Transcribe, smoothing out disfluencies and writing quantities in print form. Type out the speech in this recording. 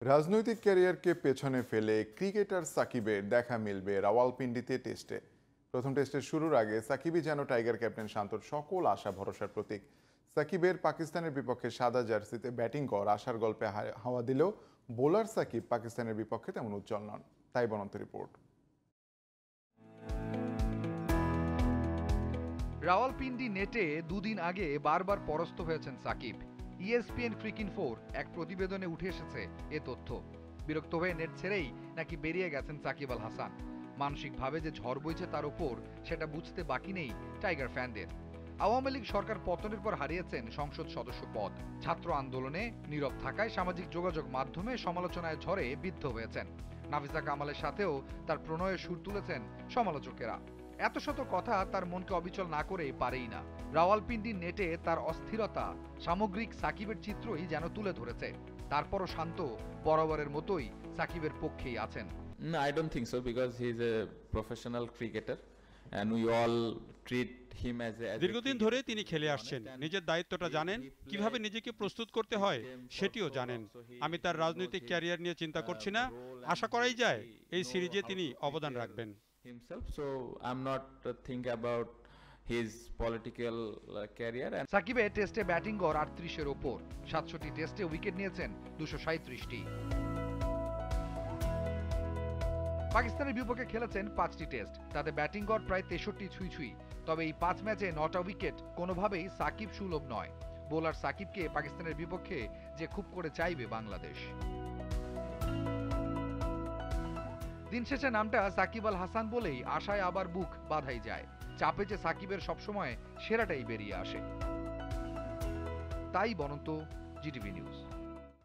রাজনৈতিক ক্যারিয়ারকে পেছনে ফেলে ক্রিকেটার সাকিবের দেখা মিলবে রাওয়ালপিন্ডিতে টেস্টে। প্রথম টেস্টের শুরুর আগে সাকিবই যেন টাইগার ক্যাপ্টেন শান্তর সকল আশা ভরসার প্রতীক। সাকিবের পাকিস্তানের বিপক্ষে সাদা জার্সিতে ব্যাটিং কর আশার গল্পে হাওয়া দিলেও বোলার সাকিব পাকিস্তানের বিপক্ষে তেমন উজ্জ্বল নন। তাই বনন্ত রিপোর্ট। রাওয়ালপিন্ডি নেটে দুদিন আগে বারবার পরাস্ত হয়েছেন সাকিব। ইএসপিএন ক্রিক-ইনফোর এক প্রতিবেদনে উঠে এসেছে এ তথ্য। বিরক্ত হয়ে নেট ছেড়েই নাকি বেরিয়ে গেছেন সাকিব আল হাসান। মানসিকভাবে যে ঝড় বইছে তার উপর সেটা বুঝতে বাকি নেই টাইগার ফ্যানদের। আওয়ামী লীগ সরকার পতনের পর হারিয়েছেন সংসদ সদস্য পদ। ছাত্র আন্দোলনে নীরব থাকায় সামাজিক যোগাযোগ মাধ্যমে সমালোচনায় ঝড়ে বিদ্ধ হয়েছেন। নাফিসা কামালের সাথেও তার প্রণয়ের সুর তুলেছেন সমালোচকেরা। এত শত কথা তার মনকে অবিচল না করে পারেই না। রাওয়ালপিন্ডির নেটে তার অস্থিরতা সামগ্রিক সাকিবের চিত্রই যেন তুলে ধরেছে। তারপরও শান্ত বরাবরের মতোই সাকিবের পক্ষেই আছেন। No, I don't think so because he is a professional cricketer and we all treat him as a দীর্ঘদিন ধরে তিনি খেলে আসছেন, নিজের দায়িত্বটা জানেন, কিভাবে নিজেকে প্রস্তুত করতে হয় সেটিও জানেন। আমি তার রাজনৈতিক ক্যারিয়ার নিয়ে চিন্তা করছি না, আশা করাই যায় এই সিরিজে তিনি অবদান রাখবেন। himself, so I'm not think about his political career. And সাকিবের টেস্টে ব্যাটিং গড় ৩৮-এর ওপর। ৬৭টি টেস্টে উইকেট নিয়েছেন ২৩৭টি। পাকিস্তানের বিপক্ষে খেলেছেন ৫টি টেস্ট, তাতে ব্যাটিং গড় প্রায় ৬৩ ছুঁই। তবে এই ৫ ম্যাচে ৯টা উইকেট কোনোভাবেই সাকিব সুলভ নয়। বোলার সাকিবকে পাকিস্তানের বিপক্ষে যে খুব করে চাইবে বাংলাদেশ। দিন শেষে নামটা সাকিব আল হাসান বলেই আশায় আবার বুক বাঁধাই যায়। চাপে যে সাকিবের সবসময় সেরাটাই বেরিয়ে আসে। তাই বনন্ত, জিটিভি নিউজ।